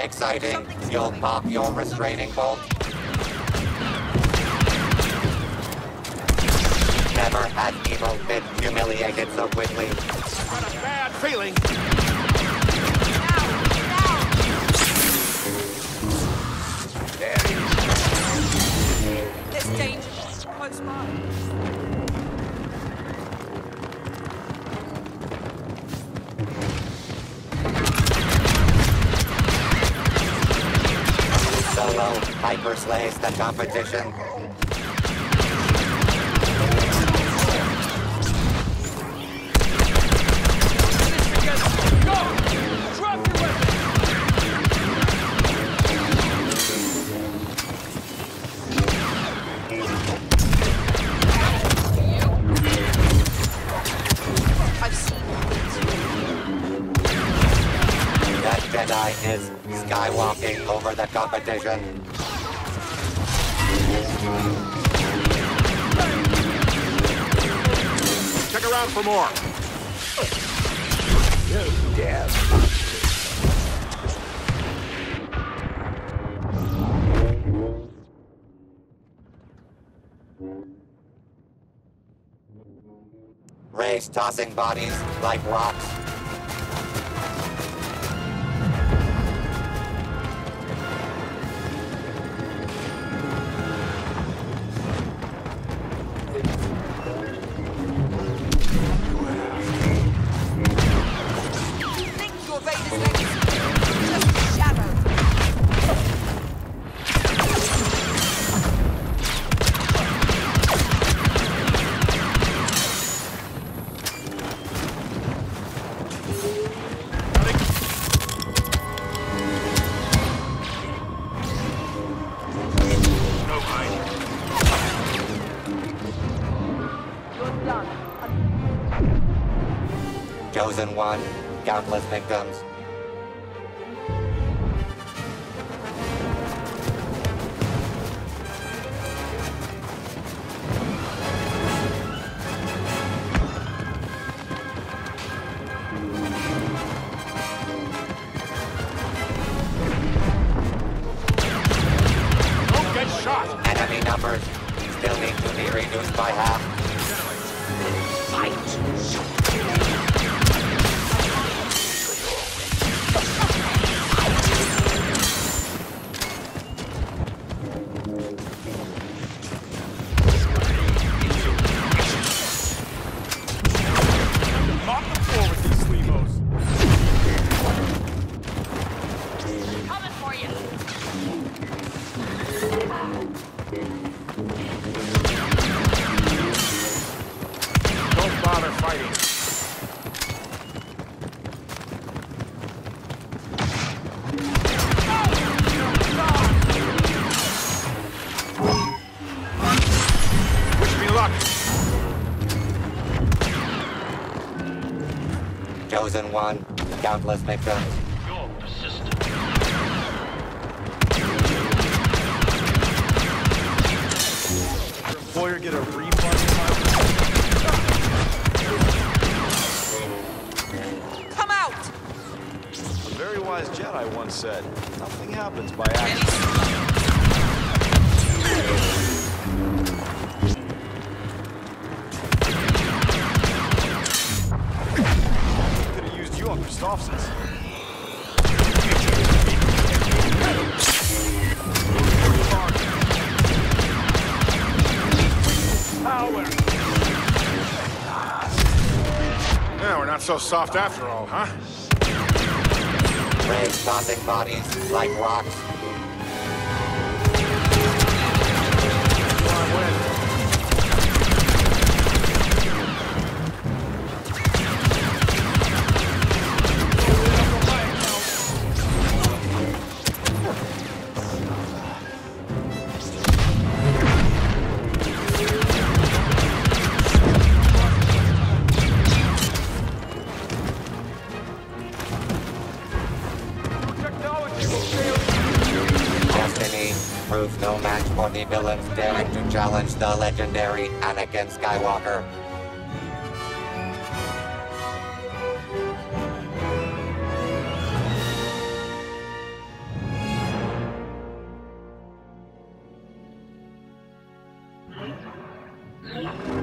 Exciting. You'll pop your restraining bolt. Never has evil been humiliated so quickly. I've got a bad feeling. There's danger. Close by. Solo hyper slays the competition. Jedi is skywalking over the competition. Check around for more. Oh, damn. Rey's tossing bodies like rocks. Chosen one, countless victims. Don't get shot. Enemy numbers still need to be reduced by half. Chosen one, countless victims. You're persistent. Your employer get a refund? Come out! A very wise Jedi once said, nothing happens by accident. Officers. Power. Yeah, we're not so soft after all, huh? Rey's tossing bodies like rocks. Proves no match for the villains daring to challenge the legendary Anakin Skywalker. Ready.